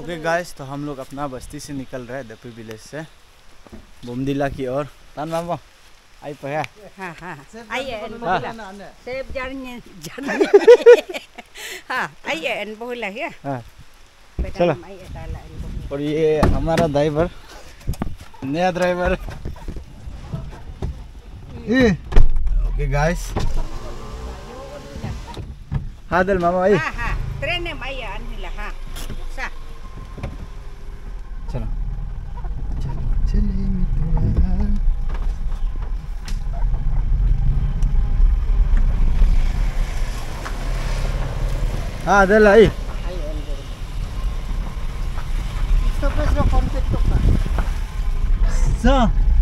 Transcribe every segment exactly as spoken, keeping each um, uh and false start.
Okay guys, तो हम लोग अपना बस्ती से निकल रहे हैं दपी विलेज से बोमदिला की ओर। तान मामा आई पया। हाँ हाँ आइए सेब जानिए जानिए हाँ आइए एन बोला है। हाँ चलो। और ये हमारा ड्राइवर, नया ड्राइवर। ओके गाइस, हाँ दल मामा आई। हाँ हाँ ट्रेन में आइए अनिला। हाँ सा चलो चले मित्रा। हाँ दल आई। सा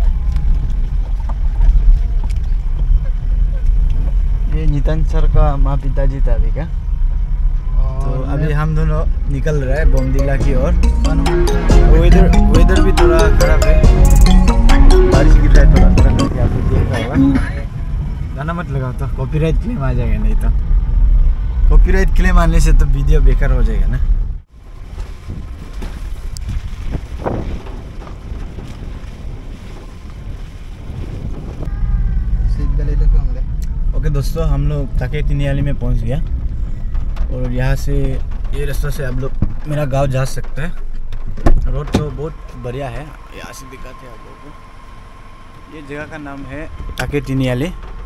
ये नितिन सर का माँ पिताजी था अभी का। तो अभी हम दोनों निकल रहे हैं बोमदिला की ओर। वेदर वेदर भी थोड़ा खराब है, बारिश गिर रहा है थोड़ा थोड़ा करके, आप लोग देख रहा होगा। गाना मत लगाओ तो कॉपीराइट क्लेम आ जाएगा, नहीं तो कॉपीराइट क्लेम आने से तो वीडियो बेकार हो जाएगा ना। ओके दोस्तों, हम लोग ताके तिनियाली में पहुंच गया और यहाँ से ये रास्ते से आप लोग मेरा गांव जा सकते हैं। रोड तो बहुत बढ़िया है, यहाँ से दिखाते हैं आप लोगों को। ये जगह का नाम है ताके तिनियाली।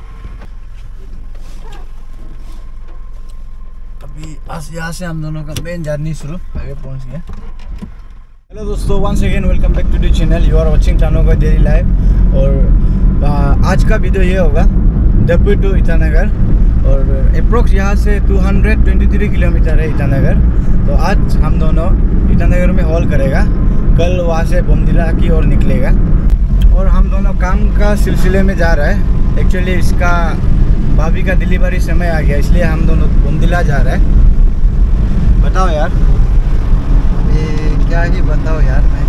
अभी आज यहाँ से हम दोनों का मेन जर्नी शुरू, आगे पहुँच गया। हेलो दोस्तों, once again welcome back to the channel. You are watching टानोगा डेली लाइफ। और आ, आज का वीडियो ये होगा दपी टू ईटानगर, और अप्रोक्स यहाँ से दो सौ तेईस किलोमीटर है ईटानगर। तो आज हम दोनों ईटानगर में हॉल करेगा, कल वहाँ से बोमदिला की ओर निकलेगा। और हम दोनों काम का सिलसिले में जा रहे हैं। एक्चुअली इसका भाभी का डिलीवरी समय आ गया, इसलिए हम दोनों बोमदिला जा रहे हैं। बताओ यार, ये क्या ही बताओ यार, मैं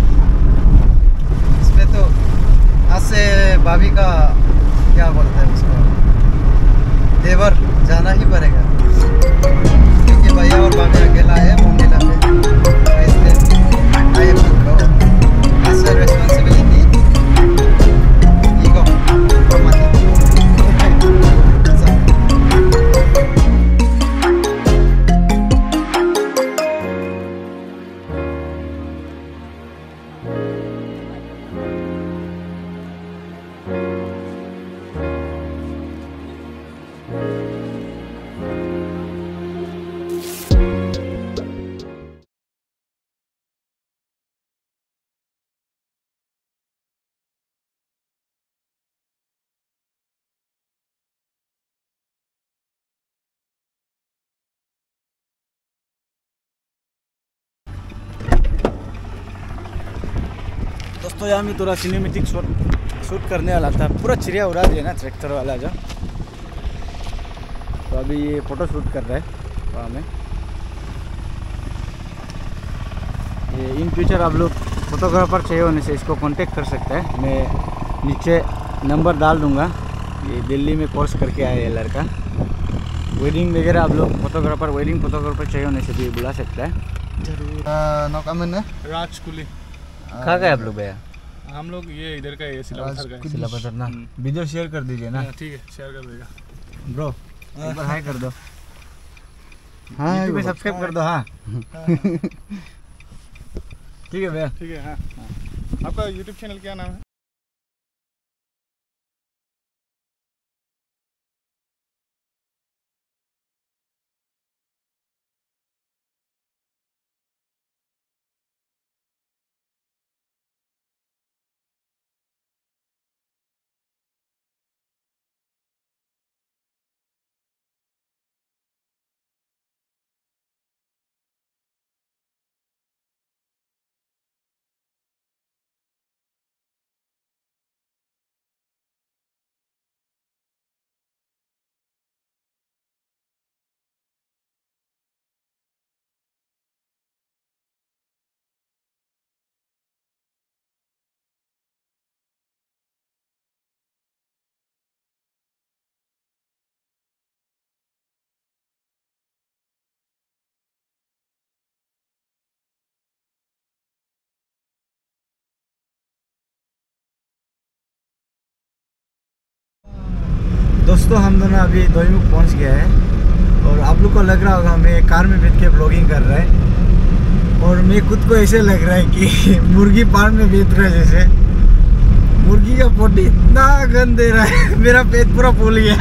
इसमें तो आज से भाभी का क्या बोलते हैं उसको, देवर जाना ही पड़ेगा, क्योंकि भैया और भाभी अकेला है बोमदिला में। तो इसलिए I have to go as a responsibility. Ego और मनी। दोस्तों यहाँ में थोड़ा सिनेमेटिक शॉट शूट करने वाला था, पूरा चिड़िया उड़ा दिया ना ट्रैक्टर वाला जो। तो अभी ये फ़ोटो शूट कर रहा है वहाँ में। ये इन फ्यूचर आप लोग फोटोग्राफर चाहिए होने से इसको कांटेक्ट कर सकते हैं, मैं नीचे नंबर डाल दूँगा। ये दिल्ली में कोर्स करके आया है लड़का। वेडिंग वगैरह आप लोग फोटोग्राफर वेडिंग फोटोग्राफर चाहिए होने से भी बुला सकता है। जरूर। नौका में राजकुली कहाँ गए आप लोग भैया? हम लोग ये इधर का है, सिलापत्थर का है। सिलापत्थर ना, वीडियो शेयर कर दीजिए ना। ठीक है, शेयर कर देगा ब्रो, एक बार हाई कर दो। हाँ यूट्यूब पे सब्सक्राइब कर दो। हाँ ठीक है भैया, ठीक है। हाँ, आपका यूट्यूब चैनल क्या नाम है? दोस्तों हम दोनों अभी दोईमुख पहुंच गए हैं और आप लोग को लग रहा होगा मैं कार में बैठ के ब्लॉगिंग कर रहा है और मैं खुद को ऐसे लग रहा है कि मुर्गी फार्म में बेच रहा है जैसे। मुर्गी का पोटी इतना गंद दे रहा है मेरा पेट पूरा फूल गया।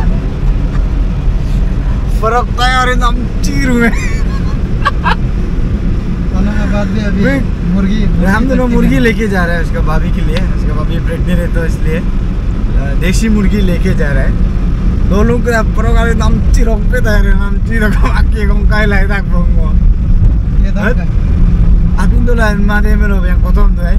फर्क है और एकदम चीर हुए। बाद भी अभी मुर्गी हम दोनों मुर्गी लेके जा रहे हैं उसका भाभी के लिए। उसका भाभी प्रेग्नेंट है तो इसलिए देसी मुर्गी लेके जा रहा है। दो लोग को प्रोग्राम नाम चिरोक पे तैयार नाम चिरोक आके कौन काय लाए तक बोंगो ये दाग अभी तो लाइन मारे में लोग यहाँ कौन तो है।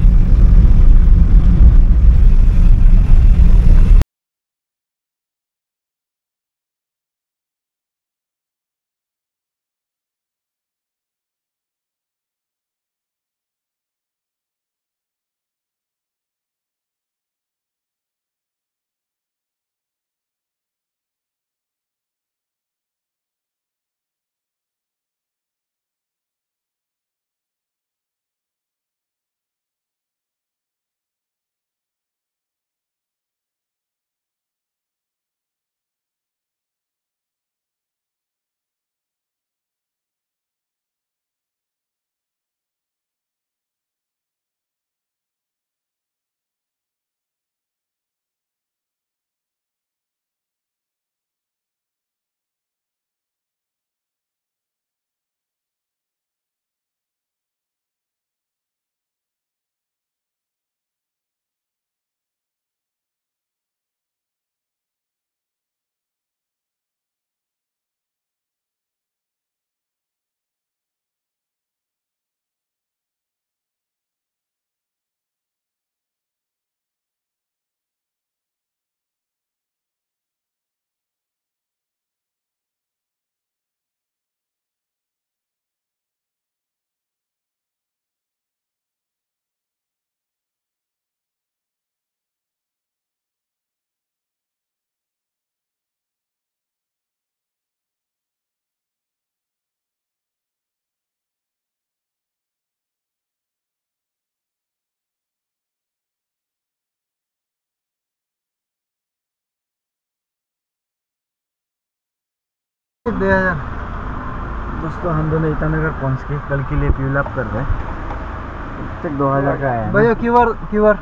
दोस्तों हम दोनों ईटानगर पहुंच के कल के लिए फ्यूल अप कर रहे हैं। चेक दो हजार का है भैया क्यूआर क्यूआर।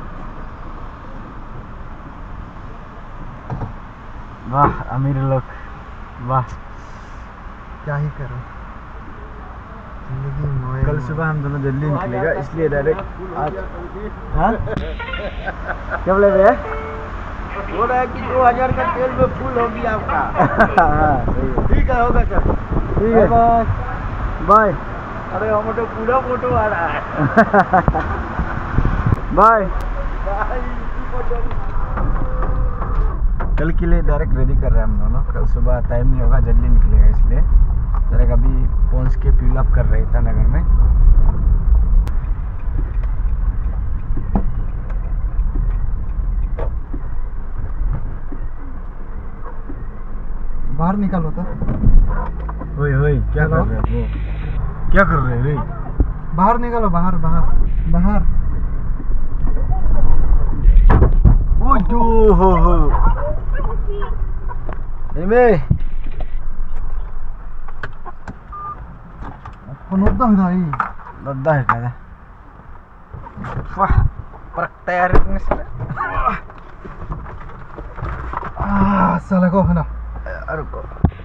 वाह अमीर लोग वाह क्या ही करो जिंदगी मोए कल सुबह हम दोनों जल्दी निकलेगा इसलिए डायरेक्ट आज। हाँ क्या बोले भैया? बोल रहा है कि दो हजार का तेल में फुल हो गया आपका। हाँ सही है ठीक है होगा सर। ठीक है बाय। अरे हम तो पूरा फोटो आ रहा है। बाय। कल के लिए डायरेक्ट रेडी कर रहे हैं हम दोनों। कल सुबह टाइम नहीं होगा जल्दी निकलेगा इसलिए डायरेक्ट अभी पहुंच के फ्यूल अप कर रहे हैं ईटानगर में। बाहर निकालो तो। ओए ओए क्या कर रहे हो? क्या कर रहे हो रे? बाहर निकालो बाहर बाहर बाहर। ओ जो हो हो एमे नोदा है भाई नोदा है क्या? वाह पर तैयार है इसमें। आ साला को है ना रुको।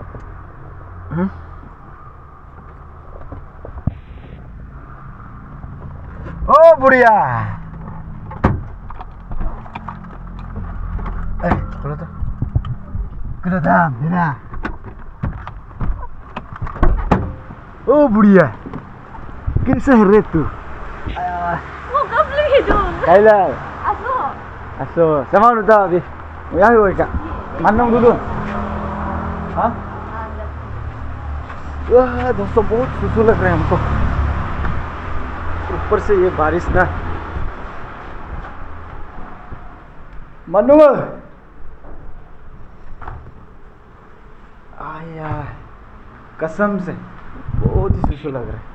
ओ बुढ़िया ए खोलो तो करो दाम बिना। ओ बुढ़िया कैसे है रे तू? Mau ka beli dong. Kailan Aso. aso sama lu tahu di ya gue kak mandong dulu. हाँ वाह दोस्तों बहुत सुसु लग रहा है हमको ऊपर से ये बारिश ना। मनु आया कसम से बहुत ही सुसु लग रहा है।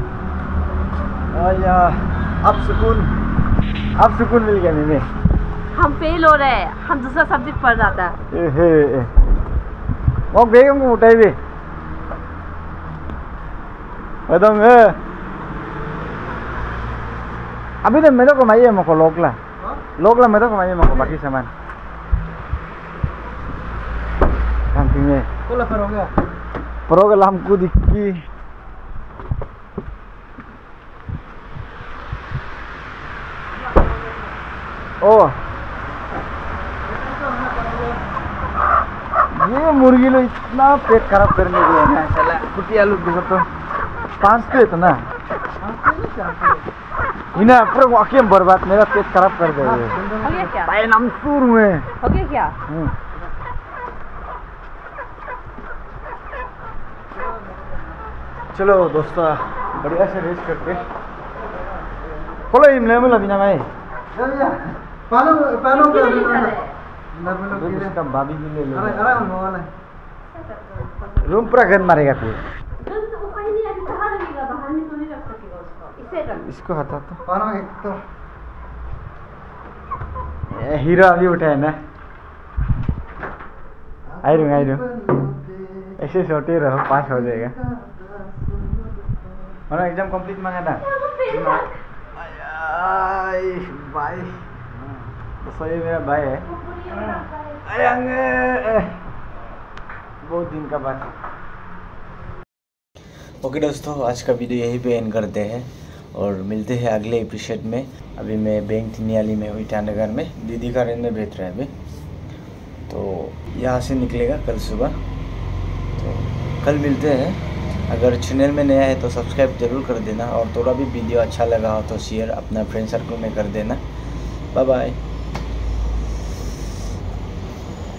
आया अब सुकून अब सुकून मिल गया मैंने। हम फेल हो रहे हैं, हम दूसरा सब्जेक्ट पढ़ रहा था। ए हे वो गए हम उठाई भी एकदम ए अभी तो मैं तो कमाइए मको लोकला लोकला मैं तो कमाइए मको बाकी सामान कैंपिंग में बोला फिर हो गया प्रोग्राम को दिखी ओ ये मुर्गी लोग इतना पेट खराब करने के लिए ना कुटिया लोग देखो तो पांच पे तो ना इन्हें पूरा वाकई बर्बाद मेरा पेट खराब कर दे हो गया क्या? भाई नाम सूर हुए हो गया क्या? चलो दोस्तों बढ़िया से रेस करके बोलो इमले में लबीना भाई पानो पानो के इसका बाबी भी ले लो अरे अरे हम वाला रूम पूरा गंद मारेगा कोई इसको हटा तो पानो एक तो ए, हीरो अभी उठा है ना आई रू आई रू ऐसे छोटे रहो पास हो जाएगा और एग्जाम कंप्लीट मांगा था आई भाई तो सही मेरा भाई है बहुत दिन का बाद। ओके दोस्तों आज का वीडियो यहीं पे एंड करते हैं और मिलते हैं अगले एपिसोड में। अभी मैं बैंक तिनियाली में हुई ईटानगर में दीदी का रेंट में भेज रहा है अभी, तो यहाँ से निकलेगा कल सुबह। तो कल मिलते हैं। अगर चैनल में नया है तो सब्सक्राइब जरूर कर देना और थोड़ा भी वीडियो अच्छा लगा हो तो शेयर अपना फ्रेंड सर्कल में कर देना। Bye bye.